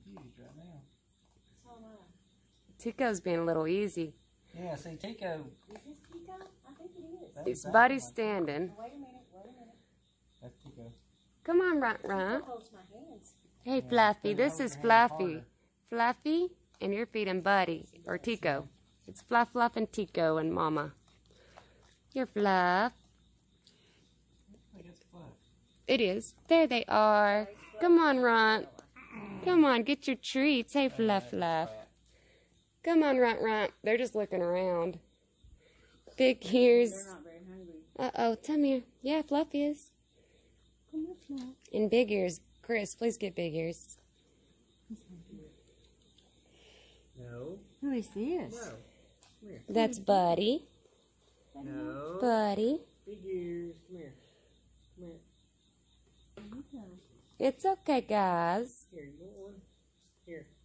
confused right now. So am I. Tico's being a little easy. Yeah, see, Tico. Is this Tico? I think it is. It's Buddy standing. Wait a minute, wait a minute. That's Tico. Come on, Runt Runt. Tico holds my hands. Hey, Fluffy, this is Fluffy. Fluffy, and you're feeding Buddy, or Tico. It's Fluff Fluff and Tico and Mama. You're Fluff. I think it's Fluff. It is. There they are. Come on, Runt. Come on, get your treats. Hey, Fluff Fluff. Come on, Runt Runt. They're just looking around. Big ears. They're not very hungry. Uh-oh, come here. Yeah, Fluff is. Come on, Fluff. And big ears. Chris, please get big ears. No. Who is this? No. Come here. That's Buddy. No. Buddy. Big ears. Come here. Come here. It's okay, guys. Here, you want one? Here.